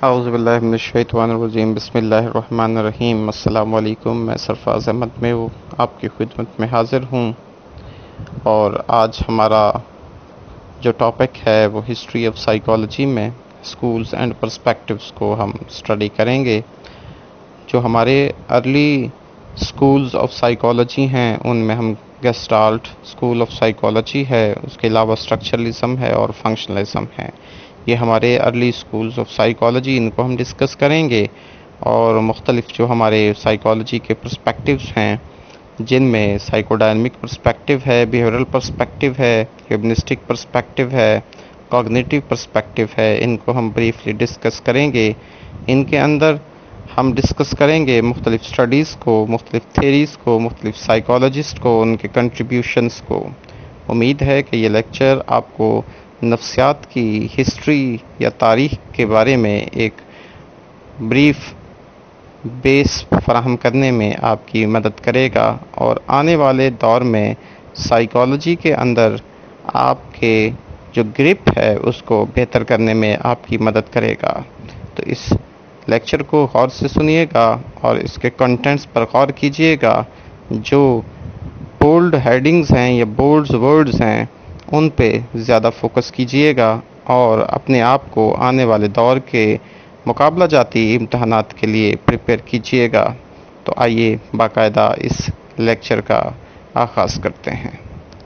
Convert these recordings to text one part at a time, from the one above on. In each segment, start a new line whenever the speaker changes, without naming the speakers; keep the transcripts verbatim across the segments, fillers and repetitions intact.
اعوذ باللہ من الشیطان الرجیم، بسم اللہ الرحمن الرحیم۔ السلام علیکم، میں سرفراز احمد میں وہ آپ کی خدمت میں حاضر ہوں، اور آج ہمارا جو ٹاپک ہے وہ ہسٹری آف سائیکالوجی میں اسکولز اینڈ پرسپیکٹیوز کو ہم اسٹڈی کریں گے۔ جو ہمارے ارلی اسکولز آف سائیکالوجی ہیں ان میں ہم گیسٹالٹ اسکول آف سائیکالوجی ہے، اس کے علاوہ اسٹرکچرلزم ہے اور فنکشنلزم ہے۔ یہ ہمارے ارلی اسکولز آف سائیکالوجی، ان کو ہم ڈسکس کریں گے، اور مختلف جو ہمارے سائیکالوجی کے پرسپیکٹیوز ہیں جن میں سائیکو ڈائنمک پرسپیکٹیو ہے، بیہیورل پرسپیکٹیو ہے، ہیومنسٹک پرسپیکٹیو ہے، کوگنیٹیو پرسپیکٹیو ہے، ان کو ہم بریفلی ڈسکس کریں گے۔ ان کے اندر ہم ڈسکس کریں گے مختلف اسٹڈیز کو، مختلف تھیریز کو، مختلف سائیکالوجسٹ کو، ان کے کنٹریبیوشنز کو۔ امید ہے کہ یہ لیکچر آپ کو نفسیات کی ہسٹری یا تاریخ کے بارے میں ایک بریف بیس فراہم کرنے میں آپ کی مدد کرے گا، اور آنے والے دور میں سائیکالوجی کے اندر آپ کے جو گرپ ہے اس کو بہتر کرنے میں آپ کی مدد کرے گا۔ تو اس لیکچر کو غور سے سنیے گا اور اس کے کنٹینٹس پر غور کیجیے گا۔ جو بولڈ ہیڈنگز ہیں یا بولڈ ورڈز ہیں ان پہ زیادہ فوکس کیجیے گا، اور اپنے آپ کو آنے والے دور کے مقابلہ جاتی امتحانات کے لیے پریپیئر کیجیے گا۔ تو آئیے باقاعدہ اس لیکچر کا آغاز کرتے ہیں۔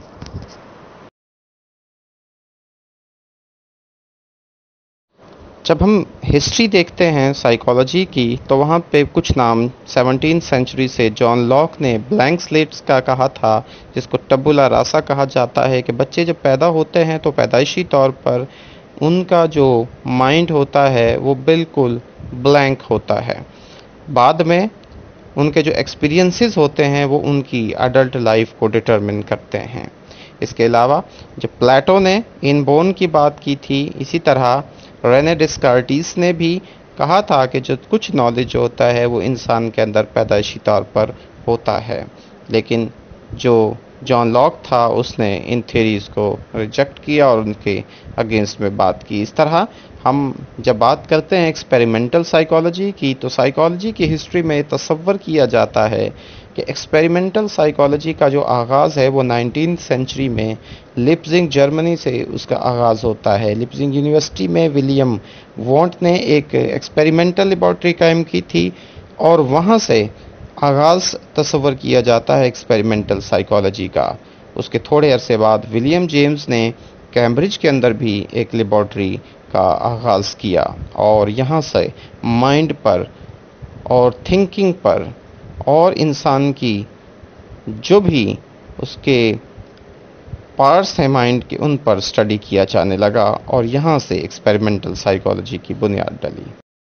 جب ہم ہسٹری دیکھتے ہیں سائیکالوجی کی تو وہاں پہ کچھ نام سیونٹین سینچری سے جان لاک نے بلینک سلیٹس کا کہا تھا، جس کو ٹبولا راسا کہا جاتا ہے، کہ بچے جب پیدا ہوتے ہیں تو پیدائشی طور پر ان کا جو مائنڈ ہوتا ہے وہ بالکل بلینک ہوتا ہے۔ بعد میں ان کے جو ایکسپیرینسز ہوتے ہیں وہ ان کی ایڈلٹ لائف کو ڈٹرمن کرتے ہیں۔ اس کے علاوہ جب پلیٹو نے ان بون کی بات کی تھی، اسی طرح رینے ڈسکارٹیس نے بھی کہا تھا کہ جو کچھ نالج ہوتا ہے وہ انسان کے اندر پیدائشی طور پر ہوتا ہے، لیکن جو جان لاک تھا اس نے ان تھیریز کو ریجیکٹ کیا اور ان کے اگینسٹ میں بات کی۔ اس طرح ہم جب بات کرتے ہیں ایکسپیریمنٹل سائیکالوجی کی تو سائیکالوجی کی ہسٹری میں تصور کیا جاتا ہے کہ ایکسپیریمنٹل سائیکالوجی کا جو آغاز ہے وہ نائنٹینتھ سینچری میں لیپزنگ جرمنی سے اس کا آغاز ہوتا ہے۔ لیپزنگ یونیورسٹی میں ولیم وونٹ نے ایک ایکسپیریمنٹل لیبارٹری قائم کی تھی، اور وہاں سے آغاز تصور کیا جاتا ہے ایکسپیریمنٹل سائیکالوجی کا۔ اس کے تھوڑے عرصے بعد ولیم جیمز نے کیمبرج کے اندر بھی ایک لیبارٹری کا آغاز کیا، اور یہاں سے مائنڈ پر اور تھنکنگ پر اور انسان کی جو بھی اس کے پارٹس ہیں مائنڈ کے ان پر اسٹڈی کیا جانے لگا، اور یہاں سے ایکسپیریمنٹل سائیکالوجی کی بنیاد ڈلی۔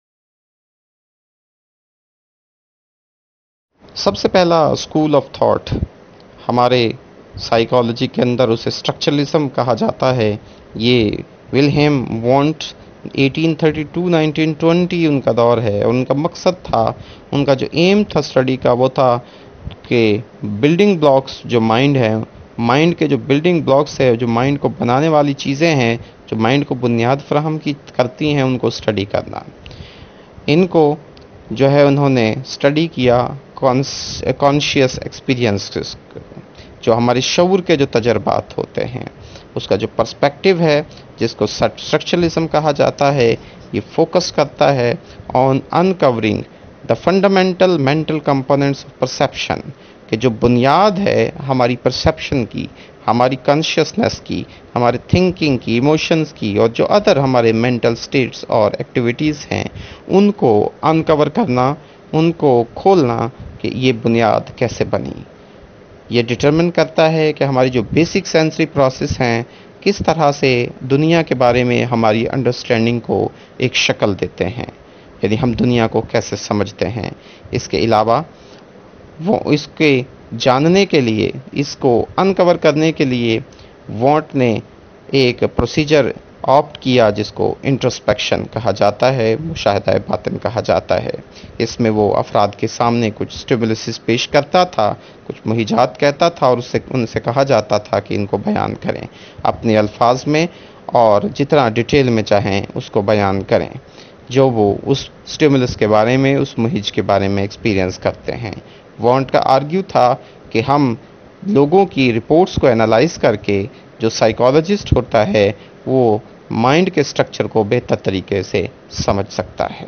سب سے پہلا اسکول آف تھاٹ ہمارے سائیکالوجی کے اندر اسے اسٹرکچرلزم کہا جاتا ہے۔ یہ Wilhelm Wundt eighteen thirty two nineteen twenty ان کا دور ہے، اور ان کا مقصد تھا، ان کا جو ایم تھا اسٹڈی کا وہ تھا کہ بلڈنگ بلاکس جو مائنڈ ہے، مائنڈ کے جو بلڈنگ بلاکس ہے، جو مائنڈ کو بنانے والی چیزیں ہیں، جو مائنڈ کو بنیاد فراہم کی کرتی ہیں، ان کو اسٹڈی کرنا۔ ان کو جو ہے انہوں نے اسٹڈی کیا کانشیس ایکسپیرینسز، جو ہمارے شعور کے جو تجربات ہوتے ہیں، اس کا جو پرسپیکٹیو ہے جس کو اسٹرکچرلزم کہا جاتا ہے، یہ فوکس کرتا ہے on uncovering the fundamental mental components of perception, کہ جو بنیاد ہے ہماری پرسیپشن کی، ہماری کانشیسنس کی، ہمارے تھنکنگ کی، ایموشنز کی، اور جو ادر ہمارے مینٹل سٹیٹس اور ایکٹیویٹیز ہیں ان کو انکور کرنا، ان کو کھولنا کہ یہ بنیاد کیسے بنی۔ یہ ڈٹرمن کرتا ہے کہ ہماری جو بیسک سینسری پروسیس ہیں کس طرح سے دنیا کے بارے میں ہماری انڈرسٹینڈنگ کو ایک شکل دیتے ہیں، یعنی ہم دنیا کو کیسے سمجھتے ہیں۔ اس کے علاوہ وہ اس کے جاننے کے لیے، اس کو انکور کرنے کے لیے وونٹ نے ایک پروسیجر آپٹ کیا جس کو انٹروسپیکشن کہا جاتا ہے، مشاہدہ باطن کہا جاتا ہے۔ اس میں وہ افراد کے سامنے کچھ اسٹیمولسز پیش کرتا تھا، کچھ مہیجات کہتا تھا، اور اس سے ان سے کہا جاتا تھا کہ ان کو بیان کریں اپنے الفاظ میں، اور جتنا ڈیٹیل میں چاہیں اس کو بیان کریں۔ جو وہ اس اسٹیمولس کے بارے میں، اس مہج کے بارے میں ایکسپیرینس کرتے ہیں۔ وانٹ کا آرگیو تھا کہ ہم لوگوں کی رپورٹس کو انالائز کر کے جو سائیکالوجسٹ ہوتا ہے وہ مائنڈ کے سٹرکچر کو بہتر طریقے سے سمجھ سکتا ہے۔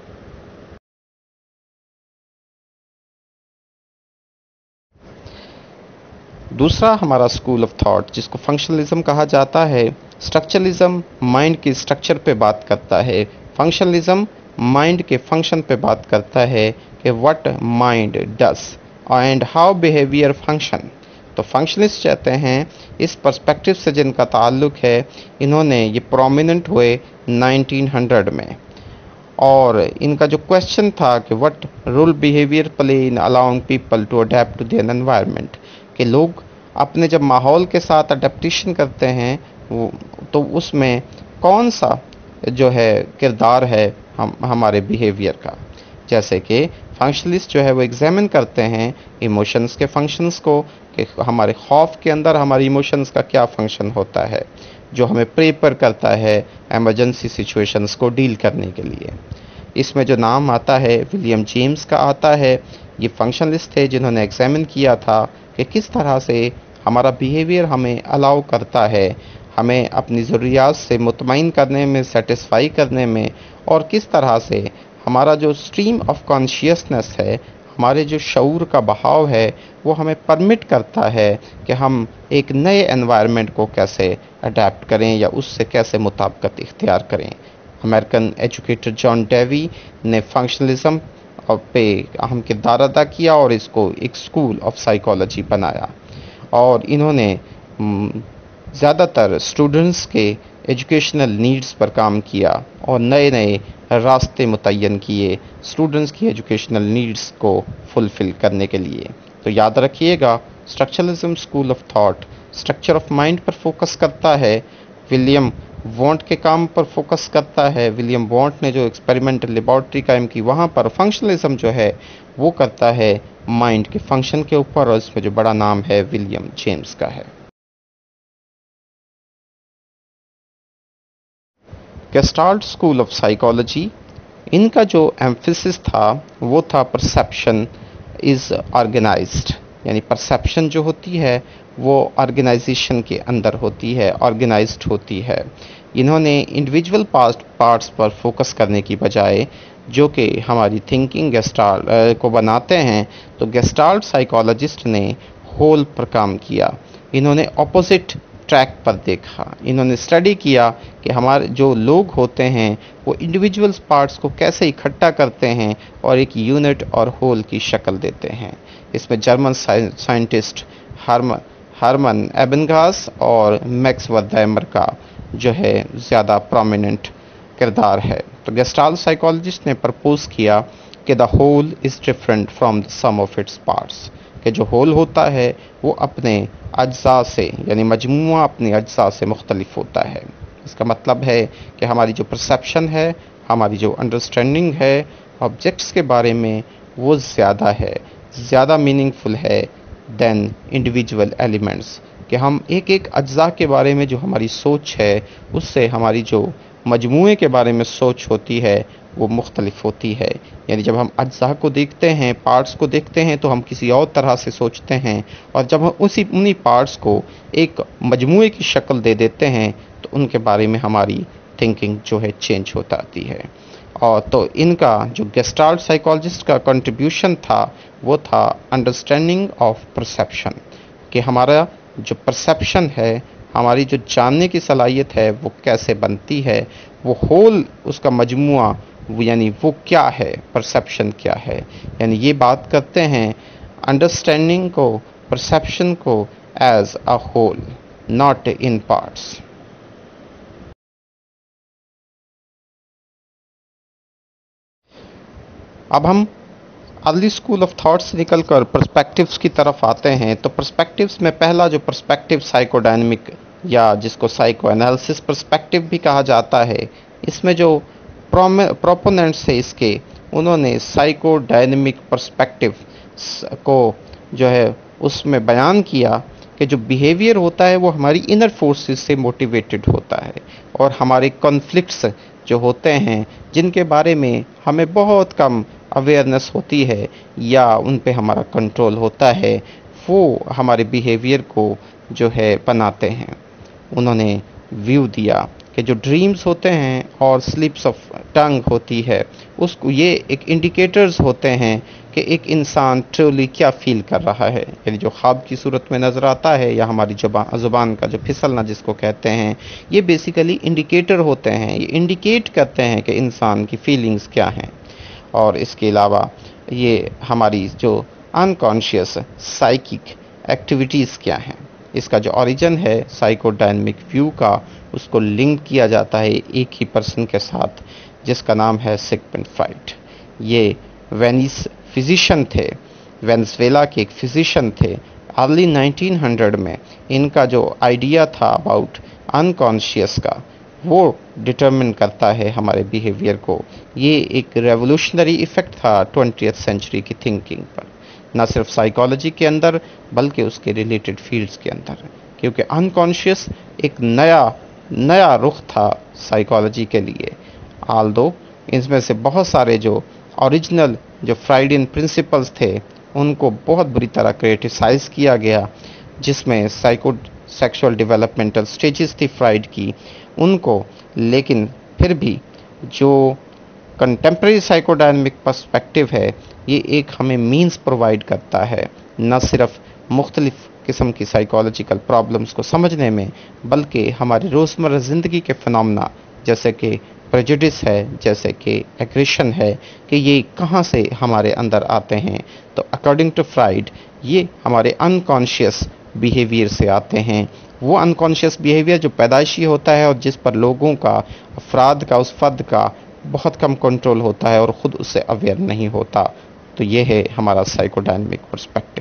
دوسرا ہمارا اسکول آف تھاٹ جس کو فنکشنلزم کہا جاتا ہے، اسٹرکچرلزم مائنڈ کے اسٹرکچر پہ بات کرتا ہے، فنکشنلزم مائنڈ کے فنکشن پہ بات کرتا ہے کہ what mind does and how behaviour function. تو فنکشنلسٹ چاہتے ہیں اس پرسپیکٹو سے جن کا تعلق ہے، انہوں نے یہ پرومیننٹ ہوئے نائنٹین ہنڈریڈ میں، اور ان کا جو کویشچن تھا کہ what role behaviour play in allowing people to adapt to their environment, کہ لوگ اپنے جب ماحول کے ساتھ اڈیپٹیشن کرتے ہیں تو اس میں کون سا جو ہے کردار ہے ہم ہمارے بیہیویئر کا۔ جیسے کہ فنکشنلسٹ جو ہے وہ ایگزامن کرتے ہیں ایموشنز کے فنکشنز کو، کہ ہمارے خوف کے اندر ہماری ایموشنز کا کیا فنکشن ہوتا ہے جو ہمیں پریپر کرتا ہے ایمرجنسی سچویشنز کو ڈیل کرنے کے لیے۔ اس میں جو نام آتا ہے ولیم جیمز کا آتا ہے، یہ فنکشنلسٹ تھے جنہوں نے ایگزامن کیا تھا کہ کس طرح سے ہمارا بیہیویئر ہمیں الاؤ کرتا ہے ہمیں اپنی ضروریات سے مطمئن کرنے میں، سیٹسفائی کرنے میں، اور کس طرح سے ہمارا جو اسٹریم آف کانشیسنس ہے، ہمارے جو شعور کا بہاؤ ہے، وہ ہمیں پرمٹ کرتا ہے کہ ہم ایک نئے انوائرمنٹ کو کیسے اڈیپٹ کریں یا اس سے کیسے مطابقت اختیار کریں۔ امریکن ایجوکیٹر جان ڈیوی نے فنکشنلزم پہ اہم کردار ادا کیا اور اس کو ایک اسکول آف سائیکالوجی بنایا، اور انہوں نے زیادہ تر اسٹوڈنٹس کے ایجوکیشنل نیڈز پر کام کیا اور نئے نئے راستے متعین کیے اسٹوڈنٹس کی ایجوکیشنل نیڈز کو فلفل کرنے کے لیے۔ تو یاد رکھیے گا، structuralism school of thought structure of mind پر فوکس کرتا ہے، ولیم وانٹ کے کام پر فوکس کرتا ہے، ولیم وانٹ نے جو ایکسپیریمنٹل لیبارٹری قائم کی وہاں پر، فنکشنلزم جو ہے وہ کرتا ہے مائنڈ کے فنکشن کے اوپر، اور اس میں جو بڑا نام ہے ولیم جیمز کا ہے۔ گیسٹالٹ اسکول آف سائیکالوجی، ان کا جو ایمفیسس تھا وہ تھا پرسیپشن از آرگنائزڈ، یعنی پرسیپشن جو ہوتی ہے وہ آرگنائزیشن کے اندر ہوتی ہے، آرگنائزڈ ہوتی ہے۔ انہوں نے انڈیویجول پارٹس پر فوکس کرنے کی بجائے جو کہ ہماری تھنکنگ گیسٹالٹ کو بناتے ہیں، تو گیسٹالٹ سائیکالوجسٹ نے ہول پر کام کیا۔ انہوں نے اپوزٹ ٹریک پر دیکھا، انہوں نے اسٹڈی کیا کہ ہمارے جو لوگ ہوتے ہیں وہ انڈیویجول پارٹس کو کیسے اکٹھا کرتے ہیں اور ایک یونٹ اور ہول کی شکل دیتے ہیں۔ اس میں German scientist Hermann Hermann Ebbinghaus اور میکس ورتھائمر کا جو ہے زیادہ پرومیننٹ کردار ہے۔ تو گیسٹالٹ سائیکالوجسٹ نے پرپوز کیا کہ the whole is different from the sum of its parts, کہ جو ہول ہوتا ہے وہ اپنے اجزاء سے، یعنی مجموعہ اپنے اجزاء سے مختلف ہوتا ہے۔ اس کا مطلب ہے کہ ہماری جو پرسیپشن ہے، ہماری جو انڈرسٹینڈنگ ہے آبجیکٹس کے بارے میں، وہ زیادہ ہے، زیادہ میننگ فل ہے دین انڈیویجول ایلیمنٹس، کہ ہم ایک ایک اجزاء کے بارے میں جو ہماری سوچ ہے اس سے ہماری جو مجموعے کے بارے میں سوچ ہوتی ہے وہ مختلف ہوتی ہے۔ یعنی جب ہم اجزاء کو دیکھتے ہیں، پارٹس کو دیکھتے ہیں، تو ہم کسی اور طرح سے سوچتے ہیں، اور جب ہم اسی انہی پارٹس کو ایک مجموعے کی شکل دے دیتے ہیں تو ان کے بارے میں ہماری تھنکنگ جو ہے چینج ہوتا آتی ہے۔ اور تو ان کا جو گیسٹالٹ سائیکالوجسٹ کا کنٹریبیوشن تھا وہ تھا انڈرسٹینڈنگ آف پرسیپشن، کہ ہمارا جو پرسیپشن ہے، ہماری جو جاننے کی صلاحیت ہے وہ کیسے بنتی ہے، وہ ہول اس کا مجموعہ یعنی وہ کیا ہے، پرسیپشن کیا ہے۔ یعنی یہ بات کرتے ہیں انڈرسٹینڈنگ کو، پرسیپشن کو as a whole, not in parts. اب ہم ارلی اسکول آف تھاٹ سے نکل کر پرسپیکٹیوز کی طرف آتے ہیں۔ تو پرسپیکٹیوز میں پہلا جو پرسپیکٹیو سائیکو ڈائنمک یا جس کو سائیکو انالیسس پرسپیکٹیو بھی کہا جاتا ہے، اس میں جو پروپوننٹس ہیں اس کے، انہوں نے سائیکو ڈائنمک پرسپیکٹیو کو جو ہے اس میں بیان کیا کہ جو بیہیویئر ہوتا ہے وہ ہماری انر فورسز سے موٹیویٹڈ ہوتا ہے۔ اور ہمارے کانفلکٹس جو ہوتے ہیں جن کے بارے میں ہمیں بہت کم اویئرنیس ہوتی ہے یا ان پہ ہمارا کنٹرول ہوتا ہے، وہ ہمارے بیہیویئر کو جو ہے بناتے ہیں۔ انہوں نے ویو دیا کہ جو ڈریمز ہوتے ہیں اور سلپس آف ٹنگ ہوتی ہے، اس کو یہ ایک انڈیکیٹرز ہوتے ہیں کہ ایک انسان ٹرولی کیا فیل کر رہا ہے، یعنی جو خواب کی صورت میں نظر آتا ہے یا ہماری زبان کا جو پھسلنا جس کو کہتے ہیں، یہ بیسیکلی انڈیکیٹر ہوتے ہیں، یہ انڈیکیٹ کرتے ہیں کہ انسان کی فیلنگز کیا ہیں۔ اور اس کے علاوہ یہ ہماری جو انکانشیس سائیکک ایکٹیویٹیز کیا ہیں، اس کا جو اوریجن ہے سائیکو ڈائنمک ویو کا، اس کو لنک کیا جاتا ہے ایک ہی پرسن کے ساتھ جس کا نام ہے سگمنڈ فرائڈ۔ یہ وینیس فزیشین تھے، وینزویلا کے ایک فزیشین تھے۔ ارلی نائنٹین ہنڈریڈ میں ان کا جو آئیڈیا تھا اباؤٹ انکانشیس کا، وہ ڈٹرمن کرتا ہے ہمارے بیہیویئر کو۔ یہ ایک ریولوشنری ایفیکٹ تھا ٹوینٹیتھ سینچری کی تھنکنگ پر، نہ صرف سائیکالوجی کے اندر بلکہ اس کے ریلیٹڈ فیلڈز کے اندر، کیونکہ انکانشیس ایک نیا نیا رخ تھا سائیکالوجی کے لیے۔ آلدو اس میں سے بہت سارے جو اوریجنل جو فرائیڈین پرنسپلز تھے ان کو بہت بری طرح کریٹیسائز کیا گیا، جس میں سائیکو سیکشول ڈیولپمنٹل سٹیجز تھی فرائیڈ کی ان کو، لیکن پھر بھی جو کنٹمپریری سائیکو ڈائنمک پرسپیکٹیو ہے یہ ایک ہمیں مینز پرووائڈ کرتا ہے، نہ صرف مختلف قسم کی سائیکالوجیکل پرابلمز کو سمجھنے میں بلکہ ہماری روزمرہ زندگی کے فنامنا جیسے کہ پریجوڈس ہے، جیسے کہ ایگریشن ہے، کہ یہ کہاں سے ہمارے اندر آتے ہیں۔ تو اکارڈنگ ٹو فرائیڈ یہ ہمارے انکانشیس بیہیویئر سے آتے ہیں، وہ انکانشیس بیہیویئر جو پیدائشی ہوتا ہے اور جس پر لوگوں کا، افراد کا، اس فرد کا بہت کم کنٹرول ہوتا ہے اور خود اس سے اویئر نہیں ہوتا۔ تو یہ ہے ہمارا سائیکو ڈائنمک پرسپیکٹیو۔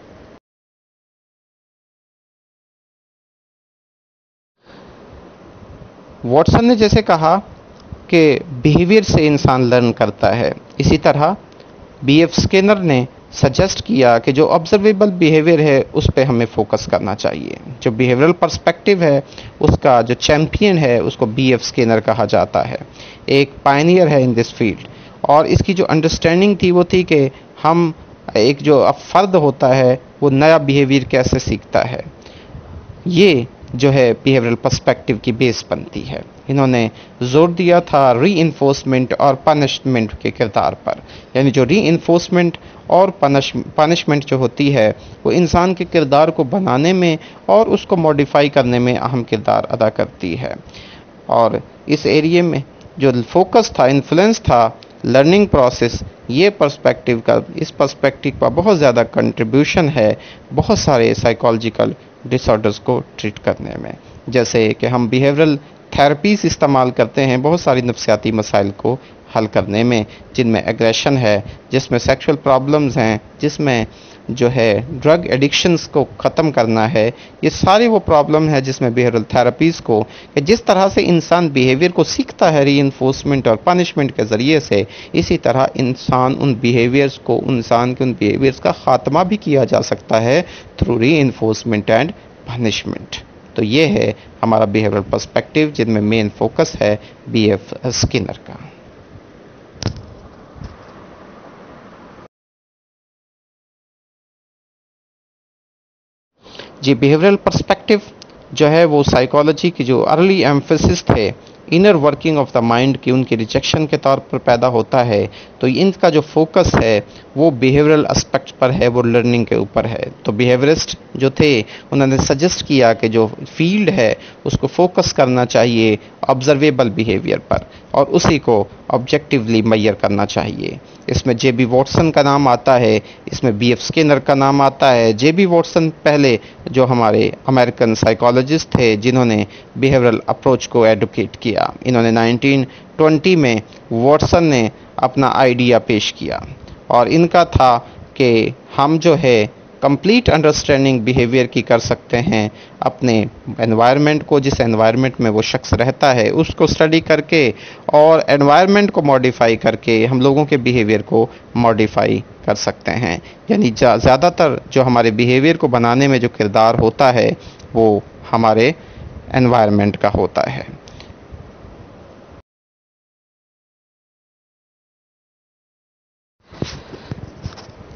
واٹسن نے جیسے کہا کہ بیہیویئر سے انسان لرن کرتا ہے، اسی طرح بی ایف اسکینر نے سجیسٹ کیا کہ جو آبزرویبل بیہیویئر ہے اس پہ ہمیں فوکس کرنا چاہیے۔ جو بیہیویئرل پرسپیکٹیو ہے اس کا جو چیمپئن ہے اس کو بی ایف اسکینر کہا جاتا ہے، ایک پائنیئر ہے ان دس فیلڈ۔ اور اس کی جو انڈرسٹینڈنگ تھی وہ تھی کہ ہم ایک جو فرد ہوتا ہے وہ نیا بیہیویئر کیسے سیکھتا ہے، یہ جو ہے بیہیویئرل پرسپیکٹیو کی بیس بنتی ہے۔ انہوں نے زور دیا تھا ری انفورسمنٹ اور پنشمنٹ کے کردار پر، یعنی جو ری انفورسمنٹ اور پنشمنٹ جو ہوتی ہے وہ انسان کے کردار کو بنانے میں اور اس کو موڈیفائی کرنے میں اہم کردار ادا کرتی ہے۔ اور اس ایریے میں جو فوکس تھا، انفلوئنس تھا لرننگ پروسیس، یہ پرسپیکٹیو کا اس پرسپیکٹیو کا بہت زیادہ کنٹریبیوشن ہے بہت سارے سائیکالوجیکل ڈس آرڈرز کو ٹریٹ کرنے میں، جیسے کہ ہم بیہیورل تھراپیز استعمال کرتے ہیں بہت ساری نفسیاتی مسائل کو حل کرنے میں، جن میں ایگریشن ہے، جس میں سیکشول پرابلمز ہیں، جس میں جو ہے ڈرگ ایڈکشنز کو ختم کرنا ہے۔ یہ سارے وہ پرابلم ہے جس میں بیہیورل تھراپیز کو، کہ جس طرح سے انسان بیہیویئر کو سیکھتا ہے ری انفورسمنٹ اور پنشمنٹ کے ذریعے سے، اسی طرح انسان ان بیہیویئرز کو انسان کے ان بیہیویئرز کا خاتمہ بھی کیا جا سکتا ہے through reinforcement and punishment. تو یہ ہے ہمارا بیہیورل پرسپیکٹیو جن میں مین فوکس ہے بی ایف اسکینر کا۔ جی بیہیورل پرسپیکٹیو جو ہے وہ سائیکالوجی کی جو ارلی ایمفیسس تھے inner working of the mind کی، ان کی ریجیکشن کے طور پر پیدا ہوتا ہے، تو ان کا جو فوکس ہے وہ بیہیورل اسپیکٹ پر ہے، وہ لرننگ کے اوپر ہے۔ تو بیہیورسٹ جو تھے انہوں نے سجیسٹ کیا کہ جو فیلڈ ہے اس کو فوکس کرنا چاہیے آبزرویبل بیہیویئر پر اور اسی کو آبجیکٹیولی میئر کرنا چاہیے۔ اس میں جے بی واٹسن کا نام آتا ہے، اس میں بی ایف اسکینر کا نام آتا ہے۔ جے بی واٹسن پہلے جو ہمارے امریکن سائیکالوجسٹ تھے جنہوں نے بیہیورل اپروچ کو ایڈوکیٹ کیا، انہوں نے نائنٹین ٹوینٹی میں واٹسن نے اپنا آئیڈیا پیش کیا اور ان کا تھا کہ ہم جو ہے کمپلیٹ انڈرسٹینڈنگ بیہیویئر کی کر سکتے ہیں اپنے انوائرمنٹ کو، جس انوائرمنٹ میں وہ شخص رہتا ہے اس کو اسٹڈی کر کے اور انوائرمنٹ کو ماڈیفائی کر کے ہم لوگوں کے بیہیویئر کو ماڈیفائی کر سکتے ہیں۔ یعنی زیادہ تر جو ہمارے بیہیویئر کو بنانے میں جو کردار ہوتا ہے وہ ہمارے انوائرمنٹ کا ہوتا ہے۔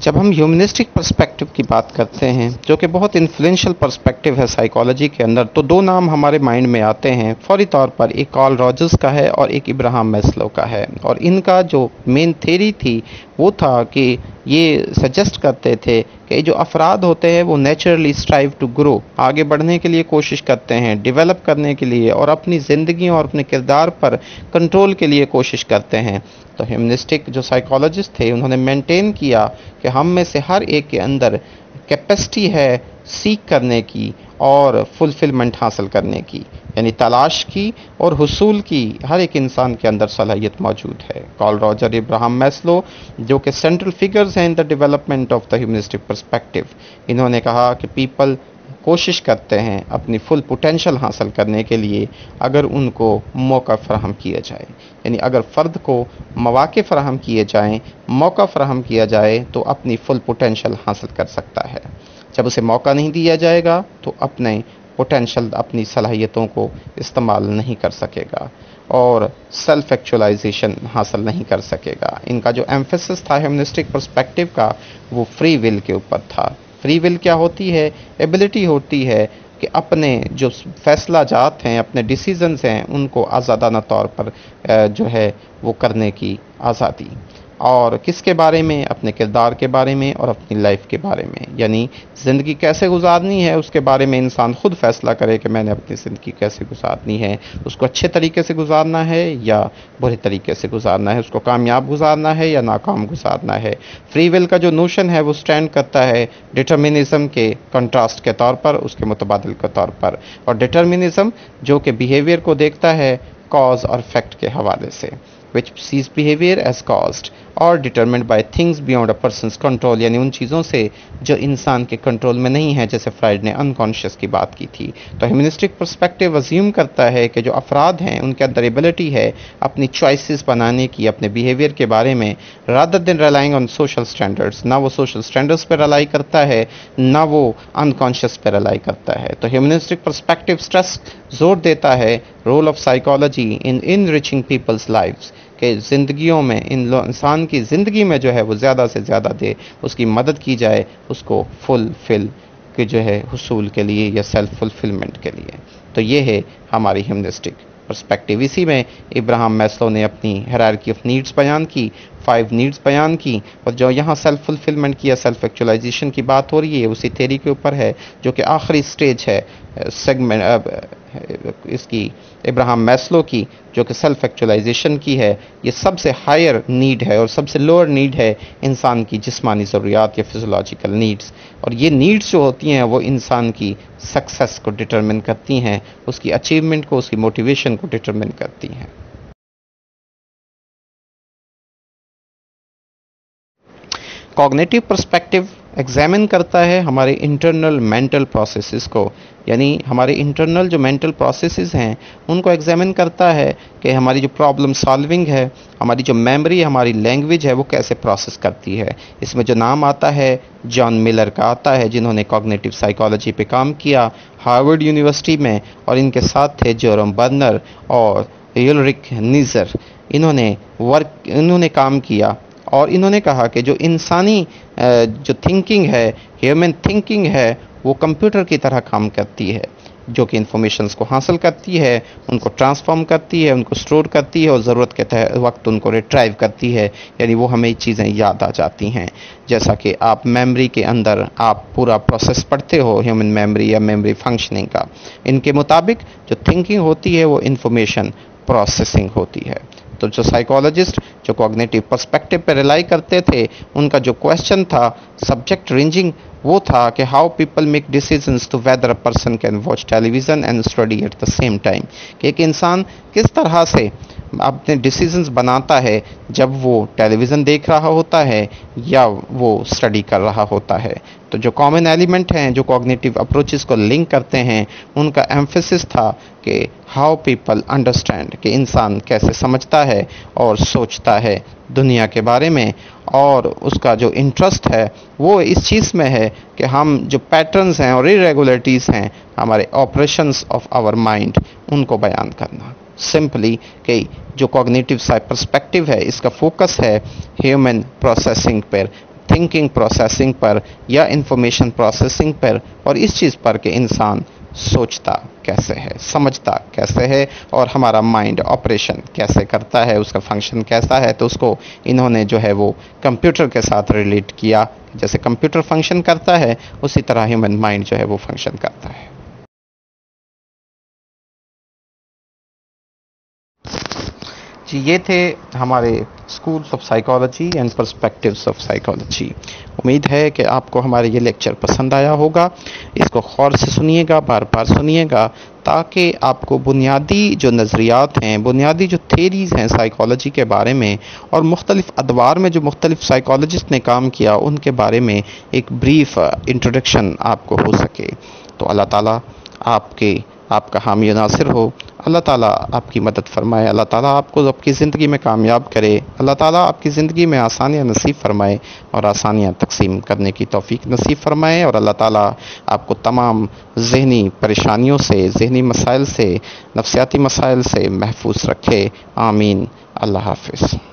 جب ہم ہیومنسٹک پرسپیکٹو کی بات کرتے ہیں جو کہ بہت انفلوئنشل پرسپیکٹو ہے سائیکالوجی کے اندر، تو دو نام ہمارے مائنڈ میں آتے ہیں فوری طور پر، ایک کارل راجرز کا ہے اور ایک ابراہم میسلو کا ہے۔ اور ان کا جو مین تھیری تھی وہ تھا کہ یہ سجیسٹ کرتے تھے کہ جو افراد ہوتے ہیں وہ نیچرلی اسٹرائیو ٹو گرو، آگے بڑھنے کے لیے کوشش کرتے ہیں، ڈیولپ کرنے کے لیے، اور اپنی زندگی اور اپنے کردار پر کنٹرول کے لیے کوشش کرتے ہیں۔ تو ہیومنسٹک جو سائیکالوجسٹ تھے انہوں نے مینٹین کیا کہ ہم میں سے ہر ایک کے اندر کیپیسٹی ہے سیکھ کرنے کی اور فلفلمنٹ حاصل کرنے کی، یعنی تلاش کی اور حصول کی ہر ایک انسان کے اندر صلاحیت موجود ہے۔ کارل راجر، ابراہم میسلو جو کہ سینٹرل فگرز ہیں in the development of the humanistic perspective, انہوں نے کہا کہ پیپل کوشش کرتے ہیں اپنی فل پوٹینشل حاصل کرنے کے لیے اگر ان کو موقع فراہم کیا جائے، یعنی اگر فرد کو مواقع فراہم کیے جائیں، موقع فراہم کیا جائے تو اپنی فل پوٹینشل حاصل کر سکتا ہے۔ جب اسے موقع نہیں دیا جائے گا تو اپنے پوٹینشل، اپنی صلاحیتوں کو استعمال نہیں کر سکے گا اور سیلف ایکچولائزیشن حاصل نہیں کر سکے گا۔ ان کا جو ایمفیسس تھا ہیومنسٹک پرسپیکٹو کا وہ فری ول کے اوپر تھا۔ فری ول کیا ہوتی ہے؟ ایبلٹی ہوتی ہے کہ اپنے جو فیصلہ جات ہیں، اپنے ڈیسیزنز ہیں، ان کو آزادانہ طور پر جو ہے وہ کرنے کی آزادی، اور کس کے بارے میں؟ اپنے کردار کے بارے میں اور اپنی لائف کے بارے میں، یعنی زندگی کیسے گزارنی ہے اس کے بارے میں انسان خود فیصلہ کرے کہ میں نے اپنی زندگی کیسے گزارنی ہے، اس کو اچھے طریقے سے گزارنا ہے یا برے طریقے سے گزارنا ہے، اس کو کامیاب گزارنا ہے یا ناکام گزارنا ہے۔ فری ول کا جو نوشن ہے وہ سٹینڈ کرتا ہے ڈٹرمنزم کے کنٹراسٹ کے طور پر، اس کے متبادل کے طور پر، اور ڈٹرمنزم جو کہ بیہیویئر کو دیکھتا ہے کاز اور افیکٹ کے حوالے سے، which sees behavior as caused or determined by things beyond a person's control، یعنی ان چیزوں سے جو انسان کے کنٹرول میں نہیں ہے، جیسے فرائڈ نے انکانشیس کی بات کی تھی۔ تو ہیومنسٹک پرسپیکٹو ازیوم کرتا ہے کہ جو افراد ہیں ان کے اندر ایبلٹی ہے اپنی چوائسز بنانے کی اپنے بیہیویئر کے بارے میں، rather than relying on social standards، نہ وہ سوشل سٹینڈرڈس پہ رلائی کرتا ہے نہ وہ انکانشیس پہ رلائی کرتا ہے۔ تو ہیومنسٹک پرسپیکٹو اسٹریس زور دیتا ہے role of psychology in enriching people's lives، کہ زندگیوں میں ان انسان کی زندگی میں جو ہے وہ زیادہ سے زیادہ دے، اس کی مدد کی جائے اس کو فل فل کے جو ہے حصول کے لیے یا سیلف فلفلمنٹ کے لیے۔ تو یہ ہے ہماری ہیومنسٹک پرسپیکٹو۔ اسی میں ابراہم میسلو نے اپنی ہیرارکی آف نیڈس بیان کی، فائیو نیڈس بیان کی، اور جو یہاں سیلف فلفلمنٹ کی یا سیلف ایکچولائزیشن کی بات ہو رہی ہے اسی تھیری کے اوپر ہے جو کہ آخری سٹیج ہے سیگمنٹ اس کی ابراہم میسلو کی، جو کہ سیلف ایکچولائزیشن کی ہے۔ یہ سب سے ہائر نیڈ ہے اور سب سے لوور نیڈ ہے انسان کی جسمانی ضروریات یا فزیولوجیکل نیڈس، اور یہ نیڈس جو ہوتی ہیں وہ انسان کی سکسیس کو ڈٹرمن کرتی ہیں، اس کی اچیومنٹ کو، اس کی موٹیویشن کو ڈٹرمن کرتی ہیں۔ کوگنیٹو پرسپیکٹو ایگزامن کرتا ہے ہمارے انٹرنل مینٹل پروسیسز کو، یعنی ہمارے انٹرنل جو مینٹل پروسیسز ہیں ان کو ایگزامن کرتا ہے کہ ہماری جو پرابلم سالونگ ہے، ہماری جو میموری، ہماری لینگویج ہے وہ کیسے پروسیس کرتی ہے۔ اس میں جو نام آتا ہے جان ملر کا آتا ہے، جنہوں نے کوگنیٹو سائیکالوجی پہ کام کیا ہارورڈ یونیورسٹی میں، اور ان کے ساتھ تھے جیروم برنر اور یولرک نیزر۔ انہوں نے ورک انہوں نے کام کیا اور انہوں نے کہا کہ جو انسانی جو تھنکنگ ہے، ہیومن تھنکنگ ہے، وہ کمپیوٹر کی طرح کام کرتی ہے، جو کہ انفارمیشنز کو حاصل کرتی ہے، ان کو ٹرانسفارم کرتی ہے، ان کو سٹور کرتی ہے اور ضرورت کے وقت ان کو ریٹرائیو کرتی ہے، یعنی وہ ہمیں چیزیں یاد آ جاتی ہیں۔ جیسا کہ آپ میموری کے اندر آپ پورا پروسیس پڑھتے ہو ہیومن میموری یا میموری فنکشننگ کا، ان کے مطابق جو تھنکنگ ہوتی ہے وہ انفارمیشن پروسیسنگ ہوتی ہے۔ تو جو سائیکالوجسٹ جو کوگنیٹو پرسپیکٹو پہ ریلائی کرتے تھے، ان کا جو کویشچن تھا سبجیکٹ رینجنگ وہ تھا کہ how people make decisions to whether a person can watch television and study at the same time, کہ ایک انسان کس طرح سے اپنے ڈیسیزنس بناتا ہے جب وہ ٹیلی ویژن دیکھ رہا ہوتا ہے یا وہ اسٹڈی کر رہا ہوتا ہے۔ تو جو کامن ایلیمنٹ ہیں جو کوگنیٹو اپروچز کو لنک کرتے ہیں، ان کا ایمفیسس تھا کہ ہاؤ پیپل انڈرسٹینڈ، کہ انسان کیسے سمجھتا ہے اور سوچتا ہے دنیا کے بارے میں، اور اس کا جو انٹرسٹ ہے وہ اس چیز میں ہے کہ ہم جو پیٹرنز ہیں اور irregularities ہیں ہمارے آپریشنز آف آور مائنڈ، ان کو بیان کرنا۔ سمپلی کہ جو کوگنیٹو پرسپیکٹو ہے اس کا فوکس ہے ہیومن پروسیسنگ پر، تھنکنگ پروسیسنگ پر یا انفارمیشن پروسیسنگ پر اور اس چیز پر کہ انسان سوچتا کیسے ہے، سمجھتا کیسے ہے، اور ہمارا مائنڈ آپریشن کیسے کرتا ہے، اس کا فنکشن کیسا ہے. تو اس کو انہوں نے جو ہے وہ کمپیوٹر کے ساتھ ریلیٹ کیا. جیسے کمپیوٹر فنکشن کرتا ہے اسی طرح ہیومن مائنڈ جو ہے وہ فنکشن کرتا ہے. جی یہ تھے ہمارے schools of psychology and perspectives of psychology. امید ہے کہ آپ کو ہمارے یہ لیکچر پسند آیا ہوگا. اس کو غور سے سنیے گا، بار بار سنیے گا، تاکہ آپ کو بنیادی جو نظریات ہیں، بنیادی جو تھیریز ہیں سائیکالوجی کے بارے میں، اور مختلف ادوار میں جو مختلف سائیکالوجسٹ نے کام کیا ان کے بارے میں ایک بریف انٹروڈکشن آپ کو ہو سکے. تو اللہ تعالیٰ آپ کے آپ کا حامی و ناصر ہو. اللہ تعالیٰ آپ کی مدد فرمائے. اللہ تعالیٰ آپ کو آپ کی زندگی میں کامیاب کرے. اللہ تعالیٰ آپ کی زندگی میں آسانیاں نصیب فرمائے اور آسانیاں تقسیم کرنے کی توفیق نصیب فرمائے. اور اللہ تعالیٰ آپ کو تمام ذہنی پریشانیوں سے، ذہنی مسائل سے، نفسیاتی مسائل سے محفوظ رکھے. آمین. اللہ حافظ.